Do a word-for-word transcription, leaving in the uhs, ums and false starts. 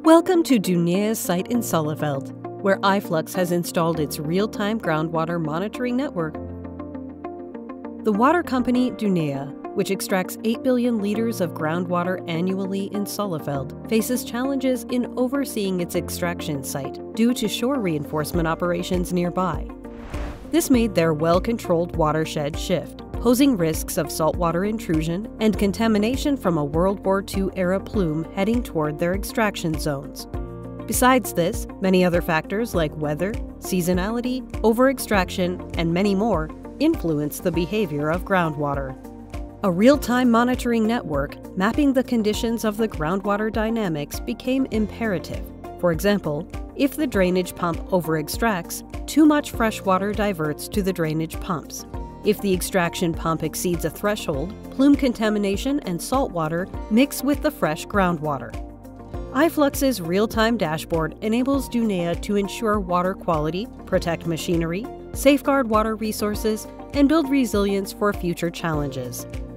Welcome to Dunea's site in Solleveld, where iFLUX has installed its real-time groundwater monitoring network. The water company Dunea, which extracts eight billion liters of groundwater annually in Solleveld, faces challenges in overseeing its extraction site due to shore reinforcement operations nearby. This made their well-controlled watershed shift, posing risks of saltwater intrusion and contamination from a World War Two-era plume heading toward their extraction zones. Besides this, many other factors like weather, seasonality, over-extraction, and many more influence the behavior of groundwater. A real-time monitoring network mapping the conditions of the groundwater dynamics became imperative. For example, if the drainage pump over-extracts, too much fresh water diverts to the drainage pumps. If the extraction pump exceeds a threshold, plume contamination and saltwater mix with the fresh groundwater. iFLUX's real-time dashboard enables Dunea to ensure water quality, protect machinery, safeguard water resources, and build resilience for future challenges.